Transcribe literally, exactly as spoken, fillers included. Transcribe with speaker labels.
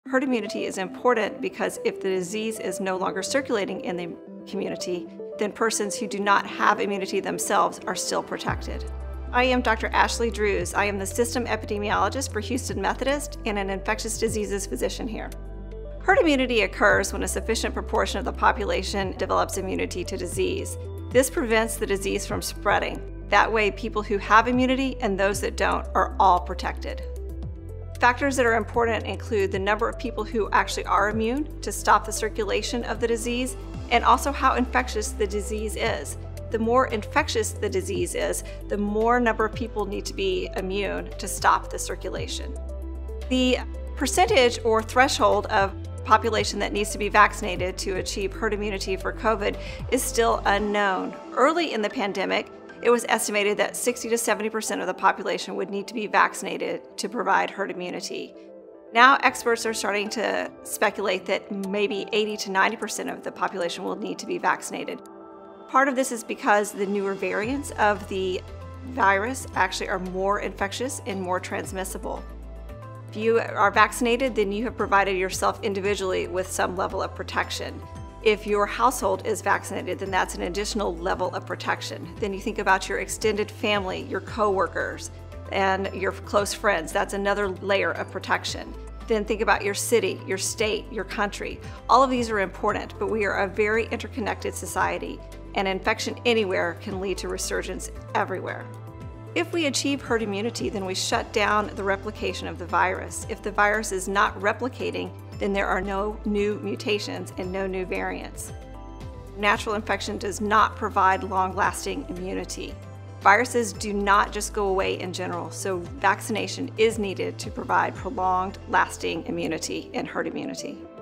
Speaker 1: Herd immunity is important because if the disease is no longer circulating in the community, then persons who do not have immunity themselves are still protected. I am Doctor Ashley Drews. I am the system epidemiologist for Houston Methodist and an infectious diseases physician here. Herd immunity occurs when a sufficient proportion of the population develops immunity to disease. This prevents the disease from spreading. That way, people who have immunity and those that don't are all protected. Factors that are important include the number of people who actually are immune to stop the circulation of the disease, and also how infectious the disease is. The more infectious the disease is, the more number of people need to be immune to stop the circulation. The percentage or threshold of population that needs to be vaccinated to achieve herd immunity for COVID is still unknown. Early in the pandemic, it was estimated that sixty to seventy percent of the population would need to be vaccinated to provide herd immunity. Now experts are starting to speculate that maybe eighty to ninety percent of the population will need to be vaccinated. Part of this is because the newer variants of the virus actually are more infectious and more transmissible. If you are vaccinated, then you have provided yourself individually with some level of protection. If your household is vaccinated, then that's an additional level of protection. Then you think about your extended family, your coworkers, and your close friends. That's another layer of protection. Then think about your city, your state, your country. All of these are important, but we are a very interconnected society, and infection anywhere can lead to resurgence everywhere. If we achieve herd immunity, then we shut down the replication of the virus. If the virus is not replicating, then there are no new mutations and no new variants. Natural infection does not provide long-lasting immunity. Viruses do not just go away in general, so vaccination is needed to provide prolonged, lasting immunity and herd immunity.